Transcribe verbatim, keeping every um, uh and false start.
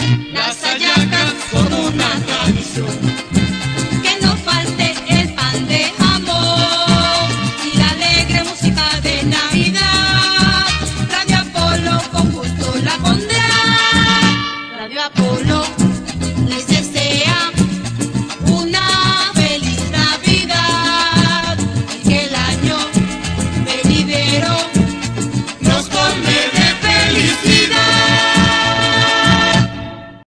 las hallacas son una tradición. Que no falte el pan de jamón y la alegre música de Navidad. Radio Apolo con gusto la pondrá. Radio Apolo.